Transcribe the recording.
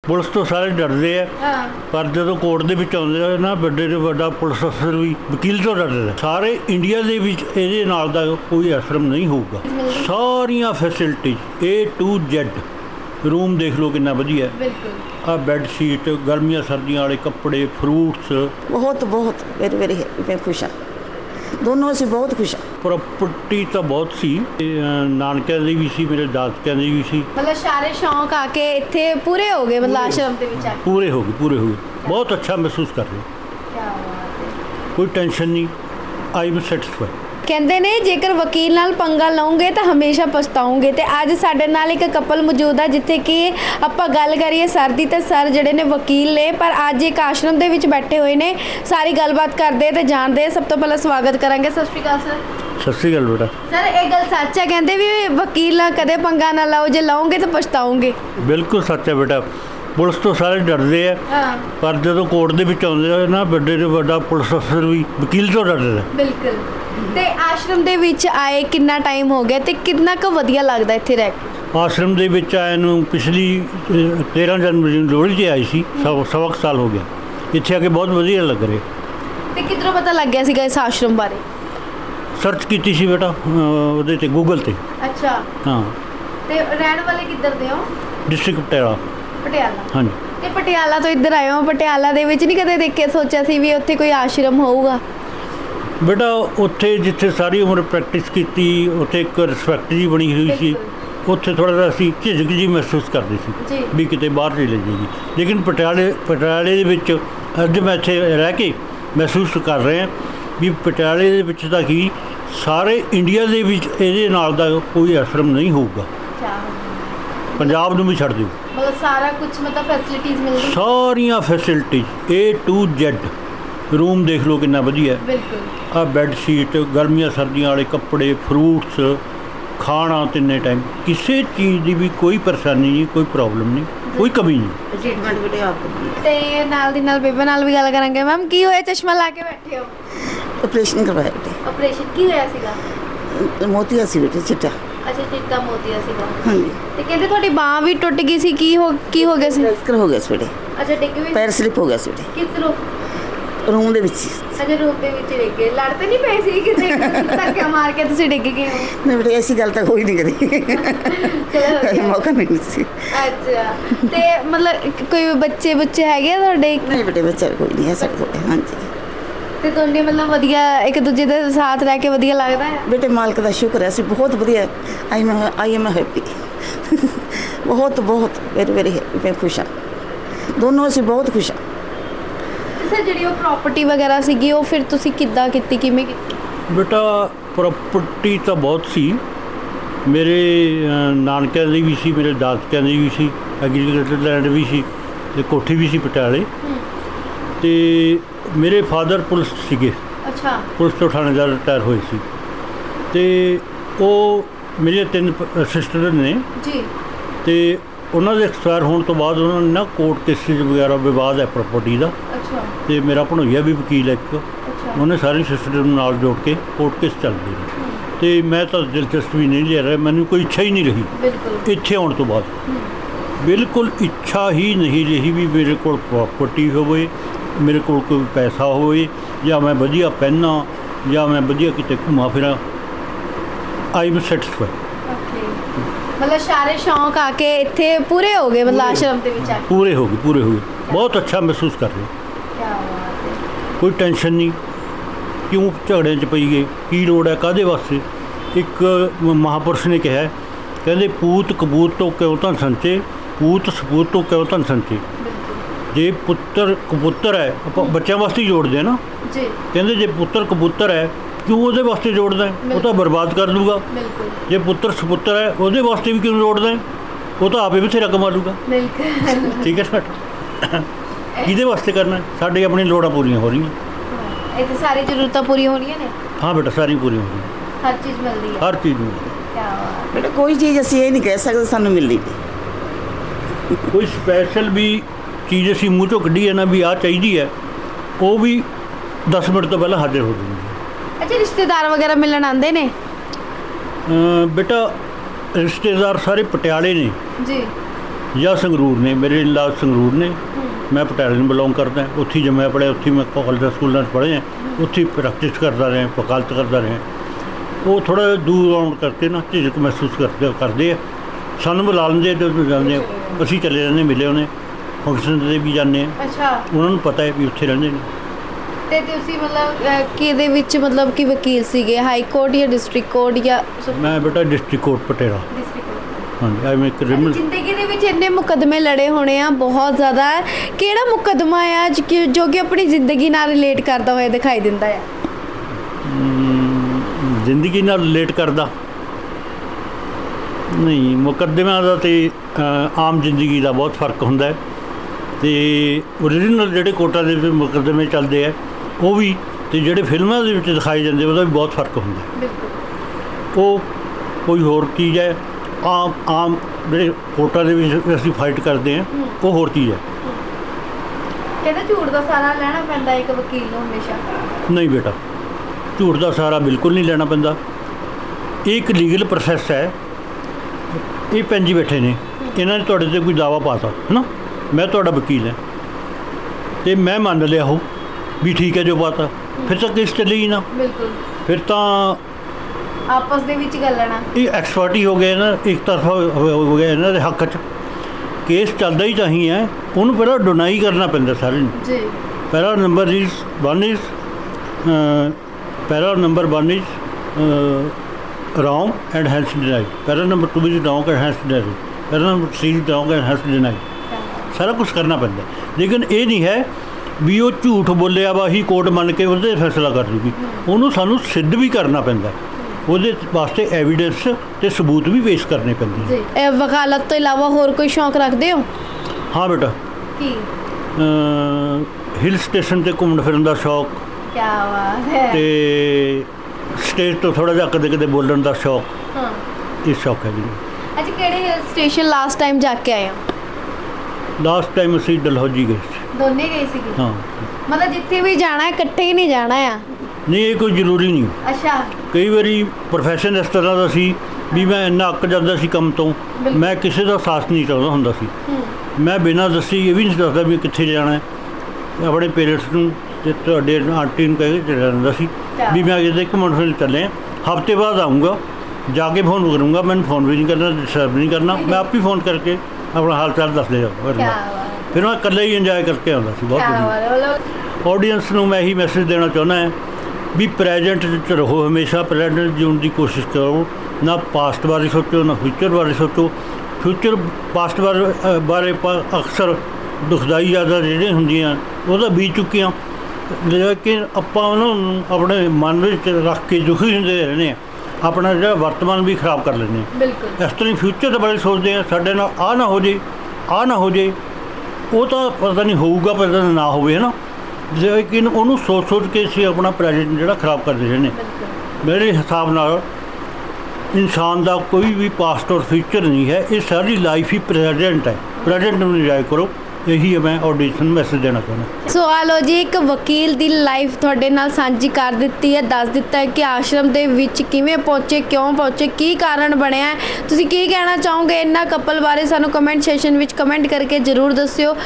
Police तो सारे डरते हैं, पर जो कोर्ट के आते हैं ना बड़े तो बड़ा पुलिस अफसर भी वकील तो डरते हैं। सारे इंडिया के ये नाल दा कोई आश्रम नहीं होगा। सारिया facilities A to Z, room देख लो कितना वधिया है, आ बैडशीट, गर्मियां सर्दियां वाले कपड़े, फ्रूट्स, बहुत बहुत वेरी वेरी मैं खुश हाँ, दोनों असीं बहुत खुश हाँ। प्रॉपर्टी तो बहुत सी, नानकिਆਂ ਦੀ ਵੀ ਸੀ, मेरे दादकिਆਂ ਦੀ भी सी। मतलब सारे शौक आके इत्थे पूरे हो गए, मतलब आश्रम के विच आके पूरे हो गए। बहुत अच्छा महसूस कर रहे हो। क्या बात है। कोई टेंशन नहीं, आई एम सैटिस्फाइड। ਕਹਿੰਦੇ ਨੇ ਜੇਕਰ ਵਕੀਲ ਨਾਲ ਪੰਗਾ ਲਓਗੇ ਤਾਂ ਹਮੇਸ਼ਾ ਪਛਤਾਓਗੇ। ਤੇ ਅੱਜ ਸਾਡੇ ਨਾਲ ਇੱਕ ਕਪਲ ਮੌਜੂਦ ਆ ਜਿੱਥੇ ਕਿ ਆਪਾਂ ਗੱਲ ਕਰੀਏ ਸਰ ਦੀ, ਤੇ ਸਰ ਜਿਹੜੇ ਨੇ ਵਕੀਲ ਨੇ ਪਰ ਅੱਜ ਇੱਕ ਆਸ਼ਰਮ ਦੇ ਵਿੱਚ ਬੈਠੇ ਹੋਏ ਨੇ। ਸਾਰੀ ਗੱਲਬਾਤ ਕਰਦੇ ਤੇ ਜਾਣਦੇ। ਸਭ ਤੋਂ ਪਹਿਲਾਂ ਸਵਾਗਤ ਕਰਾਂਗੇ। ਸਤਿ ਸ਼੍ਰੀ ਅਕਾਲ ਸਰ। ਸਤਿ ਸ਼੍ਰੀ ਅਕਾਲ ਬੇਟਾ। ਸਰ ਇਹ ਗੱਲ ਸੱਚ ਹੈ, ਕਹਿੰਦੇ ਵੀ ਵਕੀਲ ਨਾਲ ਕਦੇ ਪੰਗਾ ਨਾ ਲਾਓ, ਜੇ ਲਾਓਗੇ ਤਾਂ ਪਛਤਾਓਗੇ। ਬਿਲਕੁਲ ਸੱਚ ਹੈ ਬੇਟਾ। पुलिस तो सारे डरते हैं, पर जो कोर्ट के आते हैं ना बड़े तो बड़ा पुलिस अफसर भी वकील तो डरते हैं। बिल्कुल। ਤੇ ਆਸ਼ਰਮ ਦੇ ਵਿੱਚ ਆਏ ਕਿੰਨਾ ਟਾਈਮ ਹੋ ਗਿਆ ਤੇ ਕਿੰਨਾ ਕੁ ਵਧੀਆ ਲੱਗਦਾ ਇੱਥੇ ਰਹਿ ਕੇ? ਆਸ਼ਰਮ ਦੇ ਵਿੱਚ ਆਏ ਨੂੰ ਪਿਛਲੀ 13 ਜਨਵਰੀ ਨੂੰ ਲੋਹੜੀ 'ਤੇ ਆਈ ਸੀ, ਸਵਾ ਕੁ ਸਾਲ ਹੋ ਗਿਆ। ਇੱਥੇ ਆ ਕੇ ਬਹੁਤ ਵਧੀਆ ਲੱਗ ਰਿਹਾ। ਤੇ ਕਿੱਧਰੋਂ ਪਤਾ ਲੱਗਿਆ ਸੀਗਾ ਇਸ ਆਸ਼ਰਮ ਬਾਰੇ? ਸਰਚ ਕੀਤੀ ਸੀ ਬੇਟਾ ਉਹਦੇ 'ਤੇ, ਗੂਗਲ 'ਤੇ। ਅੱਛਾ। ਹਾਂ। ਤੇ ਰਹਿਣ ਵਾਲੇ ਕਿੱਧਰ ਦੇ ਹੋ? ਡਿਸਟ੍ਰਿਕਟ ਪਟਿਆਲਾ। ਪਟਿਆਲਾ। ਹਾਂਜੀ। ਤੇ ਪਟਿਆਲਾ ਤੋਂ ਇੱਧਰ ਆਏ ਹੋ, ਪਟਿਆਲਾ ਦੇ ਵਿੱਚ ਨਹੀਂ ਕਦੇ ਦੇਖੇ ਸੋਚਿਆ ਸੀ ਵੀ ਉੱਥੇ ਕੋਈ ਆਸ਼ਰਮ ਹੋਊਗਾ? ਬੇਟਾ ਉੱਥੇ ਜਿੱਥੇ ਸਾਰੀ ਉਮਰ ਪ੍ਰੈਕਟਿਸ ਕੀਤੀ, ਉੱਥੇ ਇੱਕ ਰਿਸਪੈਕਟ ਜੀ ਬਣੀ ਹੋਈ ਸੀ। ਉੱਥੇ ਥੋੜ੍ਹਾ ਜਿਹਾ ਅਸੀਂ ਝਿਜਕ ਜੀ ਮਹਿਸੂਸ ਕਰਦੇ ਸੀ ਵੀ ਕਿਤੇ ਬਾਹਰ ਚਲੇ ਜਾਈਏ। ਲੇਕਿਨ ਪਟਿਆਲੇ ਦੇ ਵਿੱਚ ਅੱਜ ਮੈਂ ਇੱਥੇ ਰਹਿ ਕੇ ਮਹਿਸੂਸ ਕਰ ਰਿਹਾ ਵੀ ਪਟਿਆਲੇ ਦੇ ਵਿੱਚ ਤਾਂ ਕੀ ਸਾਰੇ ਇੰਡੀਆ ਦੇ ਵਿੱਚ ਇਹਦੇ ਨਾਲ ਦਾ ਕੋਈ ਆਸ਼ਰਮ ਨਹੀਂ ਹੋਊਗਾ। ਪੰਜਾਬ ਨੂੰ ਵੀ ਛੱਡ ਦਿਓ, मतलब सारा कुछ मतलब फैसिलिटीज मिल रही, ਸਾਰੀਆਂ facilities A to Z, room देख लो कितना वधिया है। बिल्कुल। आ बैडशीट, गर्मियां सर्दियां वाले कपड़े, फ्रूट्स, खाना तिन्ने टाइम, किसी चीज़ की भी कोई परेशानी नहीं, कोई प्रॉब्लम नहीं, कोई कमी नहीं। ट्रीटमेंट भी आपको ਤੇ ਨਾਲ ਦੀ ਨਾਲ ਬੇਬੇ ਨਾਲ ਵੀ ਗੱਲ ਕਰਾਂਗੇ। ਮੈਮ ਕੀ ਹੋਇਆ, ਚਸ਼ਮਾ ਲਾ ਕੇ ਬੈਠੇ ਹੋ? ऑपरेशन करवाया बेटे, ਆਪਰੇਸ਼ਨ ਕੀ ਹੋਇਆ ਸੀਗਾ? मोतिया सी बेटे चिट्टा। ਅੱਛਾ, ਚਿੱਟਾ ਮੋਤੀਆ ਸੀਗਾ। हाँ जी। ਤੇ ਕਹਿੰਦੇ ਤੁਹਾਡੀ ਬਾਹ ਵੀ ਟੁੱਟ ਗਈ ਸੀ, ਕੀ ਹੋ ਗਿਆ ਸੀ? ट्रांसफर हो गया सी बेटे, ਅੱਛਾ, ਡਿੱਗ ਵੀ पैर स्लिप हो गया सी बेटे, ਕਿੱਧਰੋਂ? रूम दे विच। ਅੱਛਾ, ਰੂਪ ਦੇ ਵਿੱਚ ਡਿੱਗ ਗਏ। ਲੜ ਤੇ ਨਹੀਂ ਪਏ ਸੀ ਕਿਸੇ ਧੱਕਾ ਮਾਰ ਕੇ ਤੁਸੀਂ ਡਿੱਗ ਗਏ ਹੋ? नहीं बेटे ऐसी गल तो कोई नहीं करी, ਚਲੋ मौका नहीं सी। ਅੱਛਾ। ਤੇ ਮਤਲਬ ਕੋਈ ਬੱਚੇ ਹੈਗੇ ਆ ਤੁਹਾਡੇ? नहीं बेटे बच्चा कोई नहीं है साढ़े कोल। हाँ जी। ਤੇ ਦੋਨੇ मतलब ਵਧੀਆ ਇੱਕ ਦੂਜੇ ਦੇ ਸਾਥ ਰਹਿ ਕੇ ਵਧੀਆ ਲੱਗਦਾ ਹੈ? बेटे मालिक का शुक्र है, असीं बहुत वधिया आई एम हैप्पी, बहुत बहुत वेरी वेरी मैं खुश हाँ, दोनों असीं बहुत खुश हाँ। ਸਰ ਜਿਹੜੀ ਉਹ ਪ੍ਰਾਪਰਟੀ ਵਗੈਰਾ ਸੀਗੀ ਉਹ ਫਿਰ ਤੁਸੀਂ ਕਿੱਦਾਂ ਕੀਤੀ, ਕਿਵੇਂ ਕੀਤੀ? बेटा प्रॉपर्टी तो बहुत सी, मेरे नानकिਆਂ ਦੀ भी सी, मेरे दादकिਆਂ ਦੀ भी सी, एग्रीकल्चर लैंड भी सी, ते कोठी भी सी पटियाले। ते मेरे फादर पुलिस सीगे, ਅੱਛਾ। पुलिस तो थानेदार रिटायर होए सी। ते ਉਹ ਮੇਰੇ 3 ਸਿਸਟਰ ਨੇ ਜੀ। ਤੇ ਉਹਨਾਂ ਦੇ ਐਕਸਪਾਇਰ ਹੋਣ ਤੋਂ ਬਾਅਦ ਉਹਨਾਂ ਨੇ ਨਾ ਕੋਰਟ ਕੇਸਿਸ ਵਗੈਰਾ ਵਿਵਾਦ ਹੈ ਪ੍ਰਾਪਰਟੀ ਦਾ। ਅੱਛਾ। ਤੇ ਮੇਰਾ ਭਣੋਈਆ ਵੀ ਵਕੀਲ ਹੈ ਇੱਕ, ਅੱਛਾ। ਉਹਨੇ ਸਾਰੀ ਸਿਸਟਰ ਨੂੰ ਨਾਲ ਜੋੜ ਕੇ ਕੋਰਟ ਕੇਸ ਚੱਲਦੇ ਨੇ। ਤੇ ਮੈਂ ਤਾਂ ਦਿਲਚਸਪੀ ਨਹੀਂ ਲੈ ਰਿਹਾ, ਮੈਨੂੰ ਕੋਈ ਇੱਛਾ ਹੀ ਨਹੀਂ ਰਹੀ ਬਿਲਕੁਲ ਇੱਥੇ ਆਉਣ ਤੋਂ ਬਾਅਦ, ਬਿਲਕੁਲ ਇੱਛਾ ਹੀ ਨਹੀਂ ਰਹੀ ਵੀ ਮੇਰੇ ਕੋਲ ਪ੍ਰਾਪਰਟੀ ਹੋਵੇ, ਮੇਰੇ ਕੋਲ ਕੋਈ ਪੈਸਾ ਹੋਵੇ, ਜਾਂ ਮੈਂ ਵਧੀਆ ਪਹਿਨਾਂ, ਜਾਂ ਮੈਂ ਵਧੀਆ ਕਿਤੇ ਘੁੰਮਾਂ ਫਿਰਾਂ। I am satisfied. मतलब सारे शौक आके इत्थे पूरे हो गए, मतलब आश्रम ਦੇ ਵਿੱਚ ਆਕੇ पूरे हो गए। बहुत अच्छा महसूस कर रहे हो। क्या बात है। कोई टेंशन नहीं, क्यों झगड़े च पईए, की लोड़ है, काहदे वास्ते? एक महापुरुष ने कहा, कहते पूत कबूत तो क्यों धन संचे, पूत सपूत तो क्यों धन संचे। जे पुत्र कबूतर है, आप बच्चों वास्ते ही जोड़ते हैं ना जी। कहते जे पुत्र कबूतर है क्यों ਉਹਦੇ ਵਾਸਤੇ ਜੋੜਦਾ ਹੈ, ਉਹ ਤਾਂ ਬਰਬਾਦ ਕਰ ਦੂਗਾ। ਬਿਲਕੁਲ। ਜੇ ਪੁੱਤਰ ਸਪੁੱਤਰ ਹੈ ਉਹਦੇ ਵਾਸਤੇ ਵੀ ਕਿਉਂ ਜੋੜਦਾ ਹੈ, ਉਹ ਤਾਂ ਆਪੇ ਬਥੇਰਾ ਕਮਾ ਲੂਗਾ। ਬਿਲਕੁਲ। ਠੀਕ ਹੈ ਸਰ, ਕਿਹਦੇ ਵਾਸਤੇ ਕਰਨਾ ਹੈ? ਸਾਡੀ ਆਪਣੀ ਲੋੜਾਂ ਪੂਰੀਆਂ ਹੋ ਰਹੀਆਂ, ਇੱਥੇ ਸਾਰੀ ਜ਼ਰੂਰਤਾਂ ਪੂਰੀਆਂ ਹੋਣੀਆਂ ਨੇ। ਹਾਂ ਬੇਟਾ, ਸਾਰੀਆਂ ਪੂਰੀਆਂ ਹੋ ਰਹੀਆਂ, ਹਰ ਚੀਜ਼ ਮਿਲਦੀ ਹੈ। ਹਰ ਚੀਜ਼ ਮਿਲਦੀ ਹੈ। क्या बात। बेटा कोई चीज़ असीं ये नहीं कह सकते सानू मिलदी नहीं, ਕੋਈ ਸਪੈਸ਼ਲ ਵੀ ਚੀਜ਼ ਅਸੀਂ ਮੂੰਹ ਚੋਂ ਕੱਢੀ ਹੈ ਨਾ ਵੀ ਆਹ ਚਾਹੀਦੀ ਹੈ, ਉਹ ਵੀ 10 ਮਿੰਟ ਤੋਂ ਪਹਿਲਾਂ ਹਾਜ਼ਰ ਹੋ ਜਾਂਦੀ ਹੈ। ਅੱਛਾ, ਰਿਸ਼ਤੇਦਾਰ ਵਗੈਰਾ ਮਿਲਣ ਆਉਂਦੇ ਨੇ? ਬੇਟਾ ਰਿਸ਼ਤੇਦਾਰ ਸਾਰੇ ਪਟਿਆਲੇ ਨੇ, ਜੀ। ਜਾਂ ਸੰਗਰੂਰ ਨੇ। ਮੇਰੇ ਇਲਾਜ ਸੰਗਰੂਰ ਨੇ, मैं पटियाले ਨੂੰ ਬਿਲੋਂਗ ਕਰਦਾ, ਉੱਥੇ ਜੰਮਿਆ ਪੜ੍ਹਿਆ, ਉੱਥੇ ਮੈਂ ਕਾਲਜ ਸਕੂਲਾਂ 'ਚ ਪੜ੍ਹਿਆ, ਉੱਥੇ ਪ੍ਰੈਕਟਿਸ ਕਰਦਾ ਰਿਹਾ, ਵਕਾਲਤ ਕਰਦਾ ਰਿਹਾ। ਉਹ ਥੋੜ੍ਹਾ ਜਿਹਾ ਦੂਰ ਆਉਣ ਕਰਕੇ ਨਾ ਝਿਜਕ ਮਹਿਸੂਸ ਕਰਦੇ ਆ। ਸਾਨੂੰ ਬੁਲਾ ਲੈਂਦੇ ਜਦੋਂ ਜਾਂਦੇ ਆ, ਅਸੀਂ ਚਲੇ ਜਾਂਦੇ, ਮਿਲੇ ਉਹਨੇ ਫੰਕਸ਼ਨ 'ਤੇ ਵੀ ਜਾਂਦੇ ਆ। ਅੱਛਾ, ਉਹਨਾਂ ਨੂੰ ਪਤਾ ਹੈ ਵੀ ਉੱਥੇ ਰਹਿੰਦੇ ਨੇ। ਤੇ ਤੁਸੀਂ ਮਤਲਬ ਕਿਹਦੇ ਵਿੱਚ ਮਤਲਬ ਕਿ ਵਕੀਲ ਸੀਗੇ, ਹਾਈ ਕੋਰਟ ਜਾਂ ਡਿਸਟ੍ਰਿਕਟ ਕੋਰਟ ਜਾਂ? ਮੈਂ ਬੇਟਾ ਡਿਸਟ੍ਰਿਕਟ ਕੋਰਟ ਪਟਿਆਲਾ। ਹਾਂਜੀ, ਆ ਮੈਂ ਕ੍ਰਿਮੀਨਲ। ਜ਼ਿੰਦਗੀ ਦੇ ਵਿੱਚ ਇੰਨੇ ਮੁਕੱਦਮੇ ਲੜੇ ਹੋਣੇ ਆ, ਬਹੁਤ ਜ਼ਿਆਦਾ। ਕਿਹੜਾ ਮੁਕੱਦਮਾ ਆ ਜੋ ਕਿ ਆਪਣੀ ਜ਼ਿੰਦਗੀ ਨਾਲ ਰਿਲੇਟ ਕਰਦਾ ਹੋਇਆ ਦਿਖਾਈ ਦਿੰਦਾ ਆ? ਜ਼ਿੰਦਗੀ ਨਾਲ ਰਿਲੇਟ ਕਰਦਾ ਨਹੀਂ, ਮੁਕੱਦਮਿਆਂ ਦਾ ਤੇ ਆਮ ਜ਼ਿੰਦਗੀ ਦਾ ਬਹੁਤ ਫਰਕ ਹੁੰਦਾ ਹੈ। ਤੇ ਓਰੀਜਨਲ ਜਿਹੜੇ ਕੋਰਟਾਂ ਦੇ ਵਿੱਚ ਮੁਕੱਦਮੇ ਚੱਲਦੇ ਆ ਉਹ ਵੀ, ਤੇ ਜਿਹੜੇ ਫਿਲਮਾਂ ਦੇ ਵਿੱਚ ਦਿਖਾਏ ਜਾਂਦੇ ਉਹਦਾ ਵੀ ਬਹੁਤ ਫਰਕ ਹੁੰਦਾ। ਉਹ ਕੋਈ ਹੋਰ ਚੀਜ਼ ਹੈ, ਆਮ ਜਿਹੜੇ ਕੋਰਟਾਂ ਦੇ ਵਿੱਚ ਅਸੀਂ ਫਾਈਟ ਕਰਦੇ ਹਾਂ ਉਹ ਹੋਰ ਚੀਜ਼ ਹੈ। ਕਹਿੰਦੇ ਝੂਠ ਦਾ ਸਹਾਰਾ ਲੈਣਾ ਪੈਂਦਾ ਇੱਕ ਵਕੀਲ ਨੂੰ ਹਮੇਸ਼ਾ? ਨਹੀਂ ਬੇਟਾ, ਝੂਠ ਦਾ ਸਹਾਰਾ ਬਿਲਕੁਲ ਨਹੀਂ ਲੈਣਾ ਪੈਂਦਾ। ਇਹ ਇੱਕ ਲੀਗਲ ਪ੍ਰੋਸੈਸ ਹੈ। ਇਹ ਭੈਣ ਜੀ ਬੈਠੇ ਨੇ, ਇਹਨਾਂ ਨੇ ਤੁਹਾਡੇ 'ਤੇ ਕੋਈ ਦਾਵਾ ਪਾਤਾ ਹੈ ਨਾ, ਮੈਂ ਤੁਹਾਡਾ ਵਕੀਲ ਹਾਂ ਅਤੇ ਮੈਂ ਮੰਨ ਲਿਆ ਉਹ ਵੀ ਠੀਕ ਹੈ ਜੋ ਪਾਤਾ, ਫਿਰ ਤਾਂ ਕੇਸ ਚੱਲੇਗੀ ਨਾ। ਬਿਲਕੁਲ, ਫਿਰ ਤਾਂ ਆਪਸ ਦੇ ਵਿੱਚ ਗੱਲਣਾ। ਇਹ ਐਕਸਪਰਟ ਹੀ ਹੋ ਗਿਆ ਨਾ, ਇੱਕ ਤਰਫਾ ਹੋ ਗਿਆ ਇਹਨਾਂ ਦੇ ਹੱਕ 'ਚ। ਕੇਸ ਚੱਲਦਾ ਹੀ ਤਾਂ ਹੀ ਹੈ, ਉਹਨੂੰ ਪਹਿਲਾਂ ਡਿਨਾਈ ਕਰਨਾ ਪੈਂਦਾ ਸਾਰੇ ਨੂੰ ਜੀ। ਪਹਿਲਾ number is para number 1 is wrong and hence denied, para number 2 is wrong and hence denied, para नंबर 3 is wrong and hence denied। सारा कुछ करना पैंदा, लेकिन ये नहीं है भी वो झूठ बोलिया वा ही कोर्ट मन के उसदे फैसला कर दूगी। उन्होंने सानू सिद्ध भी करना पैंदा, ਉਹਦੇ ਵਾਸਤੇ ਐਵੀਡੈਂਸ ਤੇ ਸਬੂਤ ਵੀ ਪੇਸ਼ ਕਰਨੇ ਪੈਂਦੇ ਜੀ। ਇਹ ਵਕਾਲਤ ਤੋਂ ਇਲਾਵਾ ਹੋਰ ਕੋਈ ਸ਼ੌਂਕ ਰੱਖਦੇ ਹੋ? ਹਾਂ ਬੇਟਾ, ਕੀ? ਹਿਲ ਸਟੇਸ਼ਨ ਤੇ ਘੁੰਮਣ ਫਿਰਨ ਦਾ ਸ਼ੌਕ। ਕੀ ਬਾਤ ਹੈ। ਤੇ ਸਟੇਜ ਤੋਂ ਥੋੜਾ ਜਿਹਾ ਕਦੇ ਕਦੇ ਬੋਲਣ ਦਾ ਸ਼ੌਕ। ਹਾਂ, ਇਹ ਸ਼ੌਕ ਹੈ ਜੀ। ਅੱਜ ਕਿਹੜੇ ਹਿਲ ਸਟੇਸ਼ਨ ਲਾਸਟ ਟਾਈਮ ਜਾ ਕੇ ਆਏ ਹੋ? ਲਾਸਟ ਟਾਈਮ ਅਸੀਂ ਡਲਹੌਜੀ ਗਏ ਸੀ। ਦੋਨੇ ਗਏ ਸੀਗੇ? ਹਾਂ, ਮਤਲਬ ਜਿੱਥੇ ਵੀ ਜਾਣਾ ਇਕੱਠੇ ਹੀ ਨਹੀਂ ਜਾਣਾ ਆ? ਨਹੀਂ, ਇਹ ਕੋਈ ਜ਼ਰੂਰੀ ਨਹੀਂ। ਅੱਛਾ। ਕਈ ਵਾਰੀ ਪ੍ਰੋਫੈਸ਼ਨ ਇਸ ਤਰ੍ਹਾਂ ਦਾ ਸੀ ਵੀ ਮੈਂ ਇੰਨਾ ਅੱਕ ਜਾਂਦਾ ਸੀ ਕੰਮ ਤੋਂ, ਮੈਂ ਕਿਸੇ ਦਾ ਸਾਥ ਨਹੀਂ ਚਾਹੁੰਦਾ ਹੁੰਦਾ ਸੀ। ਮੈਂ ਬਿਨਾਂ ਦੱਸੀ ਇਹ ਵੀ ਨਹੀਂ ਦੱਸਦਾ ਵੀ ਕਿੱਥੇ ਜਾਣਾ ਹੈ। ਆਪਣੇ ਪੇਰੈਂਟਸ ਨੂੰ ਤੇ ਤੁਹਾਡੇ ਆਂਟੀ ਨੂੰ ਕਹਿ ਕੇ ਚਲਾ ਜਾਂਦਾ ਸੀ ਵੀ ਮੈਂ ਕਿਤੇ ਘੁੰਮਣ ਫਿਰਨ ਚੱਲੇ ਹਾਂ, ਹਫ਼ਤੇ ਬਾਅਦ ਆਊਂਗਾ, ਜਾ ਕੇ ਫੋਨ ਕਰੂੰਗਾ। ਮੈਨੂੰ ਫੋਨ ਵੀ ਨਹੀਂ ਕਰਨਾ, ਡਿਸਟਰਬ ਨਹੀਂ ਕਰਨਾ, ਮੈਂ ਆਪ ਹੀ ਫੋਨ ਕਰਕੇ ਆਪਣਾ ਹਾਲ ਚਾਲ ਦੱਸ ਦੇ ਜਾਊਂਗਾ। ਫਿਰ ਮੈਂ ਇਕੱਲਾ ਹੀ ਇੰਜੋਏ ਕਰਕੇ ਆਉਂਦਾ ਸੀ। ਬਹੁਤ ਵਧੀਆ। ਆਡੀਅੰਸ ਨੂੰ ਮੈਂ ਇਹੀ ਮੈਸੇਜ ਦੇਣਾ ਚਾਹੁੰਦਾ ਹੈ ਵੀ ਪ੍ਰੈਜੈਂਟ 'ਚ ਰਹੋ, ਹਮੇਸ਼ਾ ਪ੍ਰੈਜੈਂਟ ਜਿਉਣ ਦੀ ਕੋਸ਼ਿਸ਼ ਕਰੋ। ਨਾ ਪਾਸਟ ਬਾਰੇ ਸੋਚੋ, ਨਾ ਫਿਊਚਰ ਬਾਰੇ ਸੋਚੋ। ਫਿਊਚਰ ਪਾਸਟ ਬਾਰੇ ਅਕਸਰ ਦੁਖਦਾਈ ਯਾਦਾਂ ਜਿਹੜੀਆਂ ਹੁੰਦੀਆਂ ਉਹ ਤਾਂ ਬੀਤ ਚੁੱਕੀਆਂ, ਲੇਕਿਨ ਆਪਾਂ ਉਹਨੂੰ ਆਪਣੇ ਮਨ ਵਿੱਚ ਰੱਖ ਕੇ ਦੁਖੀ ਹੁੰਦੇ ਰਹਿੰਦੇ ਹਾਂ, ਆਪਣਾ ਜਿਹੜਾ ਵਰਤਮਾਨ ਵੀ ਖਰਾਬ ਕਰ ਲੈਂਦੇ ਹਾਂ। ਬਿਲਕੁਲ ਇਸ ਤਰ੍ਹਾਂ ਫਿਊਚਰ ਦੇ ਬਾਰੇ ਸੋਚਦੇ ਹਾਂ, ਸਾਡੇ ਨਾਲ ਆਹ ਨਾ ਹੋ ਜੇ, ਆਹ ਨਾ ਹੋ ਜੇ। ਉਹ ਤਾਂ ਪਤਾ ਨਹੀਂ ਹੋਊਗਾ, ਪਤਾ ਨਾ ਹੋਵੇ, ਹੈ ਨਾ। ਲੇਕਿਨ ਉਹਨੂੰ ਸੋਚ ਕੇ ਅਸੀਂ ਆਪਣਾ ਪ੍ਰੈਜੈਂਟ ਜਿਹੜਾ ਖਰਾਬ ਕਰਦੇ ਰਹਿੰਦੇ। ਮੇਰੇ ਹਿਸਾਬ ਨਾਲ ਇਨਸਾਨ ਦਾ ਕੋਈ ਵੀ ਪਾਸਟ ਔਰ ਫਿਊਚਰ ਨਹੀਂ ਹੈ, ਇਹ ਸਾਰੀ ਲਾਈਫ ਹੀ ਪ੍ਰੈਜੈਂਟ ਹੈ। ਪ੍ਰੈਜੈਂਟ ਨੂੰ ਇੰਜੋਏ ਕਰੋ, ਇਹੀ ਮੈਂ ਆਡੀਅנס ਨੂੰ ਮੈਸੇਜ ਦੇਣਾ ਚਾਹੁੰਦਾ। ਸੋ ਆ ਲਓ ਜੀ, ਇੱਕ ਵਕੀਲ ਦੀ ਲਾਈਫ ਤੁਹਾਡੇ ਨਾਲ ਸਾਂਝੀ ਕਰ ਦਿੱਤੀ ਹੈ, ਦੱਸ ਦਿੱਤਾ ਹੈ ਕਿ ਆਸ਼ਰਮ ਦੇ ਵਿੱਚ ਕਿਵੇਂ ਪਹੁੰਚੇ, ਕਿਉਂ ਪਹੁੰਚੇ, ਕੀ ਕਾਰਨ ਬਣਿਆ। ਤੁਸੀਂ ਕੀ ਕਹਿਣਾ ਚਾਹੋਗੇ ਇਹਨਾਂ ਕਪਲ ਬਾਰੇ? ਸਾਨੂੰ ਕਮੈਂਟ ਸੈਸ਼ਨ ਵਿੱਚ ਕਮੈਂਟ ਕਰਕੇ ਜ਼ਰੂਰ ਦੱਸਿਓ।